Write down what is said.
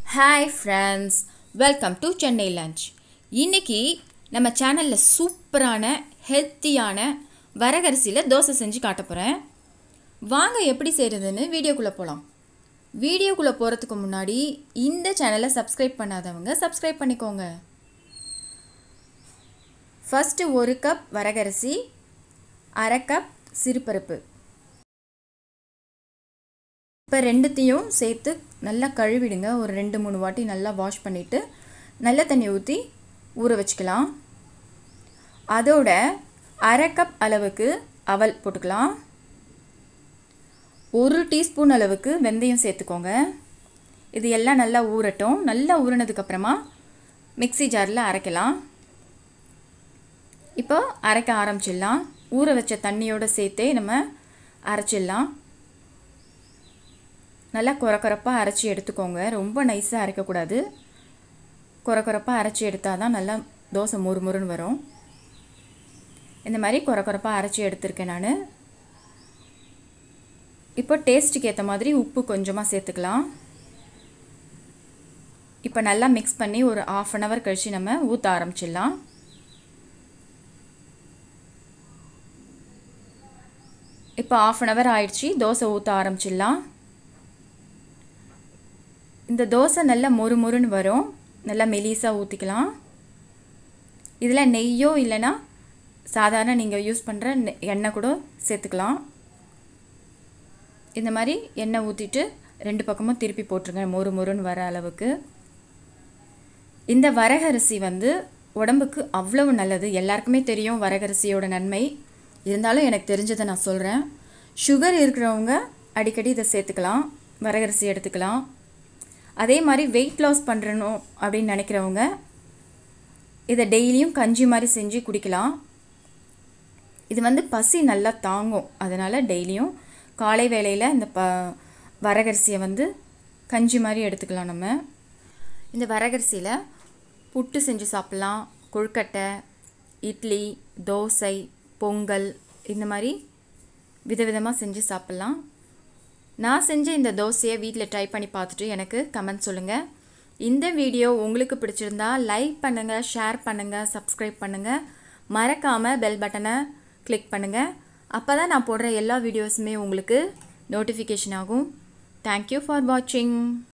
Hi friends, welcome to Chennai lunch. இன்னைக்கு நம்ம சேனல்ல சூப்பரான ஹெல்த்தியான வரகு அரிசியில தோசை செஞ்சு காட்ட போறேன். வாங்க எப்படி செய்யறதுன்னு வீடியோக்குள்ள போலாம். வீடியோக்குள்ள போறதுக்கு முன்னாடி இந்த சேனலை சப்ஸ்கிரைப் பண்ணாதவங்க சப்ஸ்கிரைப் பண்ணிக்கோங்க. ஃபர்ஸ்ட் 1 கப் வரகு அரிசி, 1/2 கப் சிறுபருப்பு. இப்போ ரெண்டுத்தையும் சேர்த்து நல்லா கழுவிடுங்க. ஒரு 2-3 வாட்டி நல்லா வாஷ் பண்ணிவிட்டு நல்ல தண்ணி ஊற்றி ஊற வச்சுக்கலாம். அதோட 1/2 கப் அளவுக்கு அவல் போட்டுக்கலாம். 1 டீஸ்பூன் அளவுக்கு வெந்தயம் சேர்த்துக்கோங்க. இது எல்லாம் நல்லா ஊறட்டும். நல்லா ஊறினதுக்கப்புறமா மிக்ஸி ஜாரில் அரைக்கலாம். இப்போ அரைக்க ஆரம்பிச்சிடலாம். ஊற வச்ச தண்ணியோடு சேர்த்தே நம்ம அரைச்சிடலாம். நல்லா கொரகொரப்பாக அரைச்சி எடுத்துக்கோங்க. ரொம்ப நைஸாக அரைக்கக்கூடாது. கொரகொரப்பாக அரைச்சி எடுத்தால் தான் நல்லா தோசை முறுமுறுன்னு வரும். இந்த மாதிரி கொரகொரப்பாக அரைச்சி எடுத்துருக்கேன் நான். இப்போ டேஸ்ட்டுக்கு ஏற்ற மாதிரி உப்பு கொஞ்சமாக சேர்த்துக்கலாம். இப்போ நல்லா மிக்ஸ் பண்ணி ஒரு 1/2 hour கழித்து நம்ம ஊற்ற ஆரம்பிச்சிடலாம். இப்போ 1/2 hour ஆயிடுச்சு. தோசை ஊற்ற ஆரம்பிச்சிடலாம். இந்த தோசை நல்லா மொறுமொறுன்னு வரும். நல்லா மெலிசாக ஊற்றிக்கலாம். இதில் நெய்யோ இல்லைன்னா சாதாரண நீங்கள் யூஸ் பண்ணுற எண்ணெய் கூட சேர்த்துக்கலாம். இந்த மாதிரி எண்ணெய் ஊற்றிட்டு 2 பக்கமும் திருப்பி போட்டுருங்க மொறுமொறுன்னு வர அளவுக்கு. இந்த வரகரிசி உடம்புக்கு அவ்வளவு நல்லது. எல்லாருக்குமே தெரியும் வரகரிசியோட நன்மை. இருந்தாலும் எனக்கு தெரிஞ்சதை நான் சொல்கிறேன். சுகர் இருக்கிறவங்க அடிக்கடி இதை சேர்த்துக்கலாம். வரகரிசி எடுத்துக்கலாம். அதே மாதிரி வெயிட் லாஸ் பண்ணுறணும் அப்படின்னு நினைக்கிறவங்க இதை டெய்லியும் கஞ்சி மாதிரி செஞ்சு குடிக்கலாம். இது பசி நல்லா தாங்கும். அதனால் டெய்லியும் காலை வேளையில் இந்த வரகரிசியை கஞ்சி மாதிரி எடுத்துக்கலாம். நம்ம இந்த வரகரிசியில் புட்டு செஞ்சு சாப்பிட்லாம். கொழுக்கட்டை, இட்லி, தோசை, பொங்கல் இந்த மாதிரி விதவிதமாக செஞ்சு சாப்பிட்லாம். நான் செஞ்ச இந்த தோசையை வீட்டில் ட்ரை பண்ணி பார்த்துட்டு எனக்கு கமெண்ட் சொல்லுங்கள். இந்த வீடியோ உங்களுக்கு பிடிச்சிருந்தா லைக் பண்ணுங்கள், ஷேர் பண்ணுங்கள், சப்ஸ்கிரைப் பண்ணுங்கள். மறக்காமல் பெல் பட்டனை கிளிக் பண்ணுங்கள். அப்போ தான் நான் போடுற எல்லா வீடியோஸுமே உங்களுக்கு நோட்டிஃபிகேஷன் ஆகும். தேங்க்யூ ஃபார் வாட்சிங்.